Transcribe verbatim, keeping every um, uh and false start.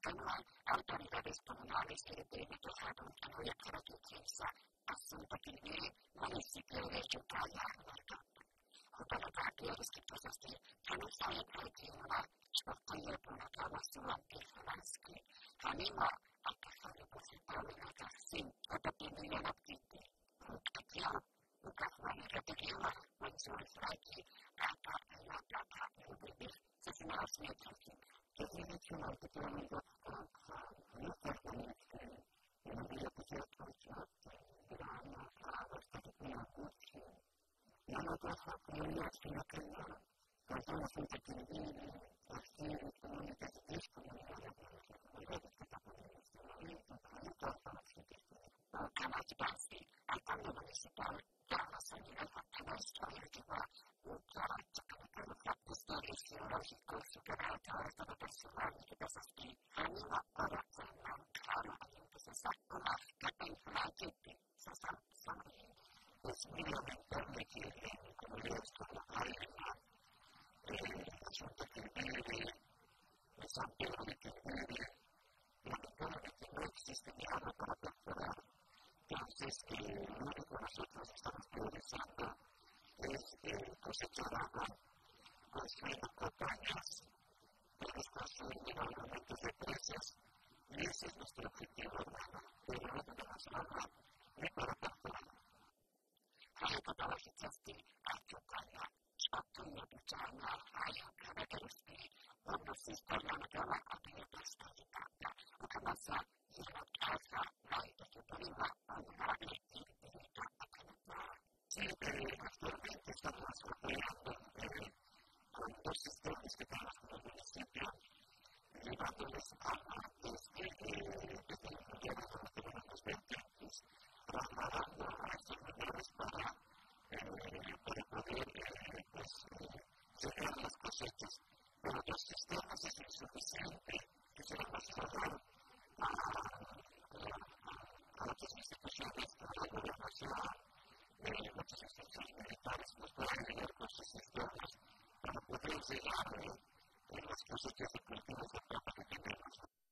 anual, autoridades comunales y de declarado que no hay para que piensa asunto que viene municipio de Yucaya, Marcata. Hotelotaki eriskitosasti hän sai äitiöllä sporttajia puolella suompia Falanski. Hän ima että harjoitusi toiminnata sin opetin jännäpiti. Mutta muka huono ratekialla on suuri flaiki päätä ja päätä hybriди. Se sinä asmiettikin. Kevin itseltä toiminta on jotain ja ne yliopiset voisivat virana arvostaa minä kutsuun. Ja no tuossa on joskin kyllä. Toisaalta siitä kiinni ja siirryt on niitä keskusteluja ja yritettä tapaamista ja liikuntaa ja toivottavasti on tämäkin päästi. Aika munisipal tällaisen ilmoittamaista johtava uutalaattakana praktisesti sukupuolta tässä vaarallisesti hänellä odottamaan karoajuutisessa oma käteisellä tyyppi samani. Jos miljoonat tämmöisiä kuin yleiskolla aiemmin asuntokin piiriin ja sampilonikin piiriin ja kolmekin yksistä ja arvopalattua Francisco Nicolás estamos priorizando es cosechar construyendo campañas para construir aumentos de precios y ese es nuestro objetivo, hermano, pero no tenemos nada ni para facturar. Hajakapalahitsasti ajokalla spattuja putsana hajakarakerusti on siis tällainen kava apelipasta hitaata, okamassa hienot alfa laitokupulilla on rakennetti hitaata kannattaa. Siitä actualmente estamos operando con dos sistemas que tenemos como municipio, llevándoles a desde desde el gobierno de los terrenos vertientes, trasladando a estos lugares para para poder pues sacar las cosechas. Pero dos sistemas es insuficiente, que se van a trasladar a, a otras instituciones, a la gobernación, eh, otras instituciones militares, nos pueden ayudar con sus sistemas para poder llegar eh, en las cosechas y cultivos de plata que tenemos.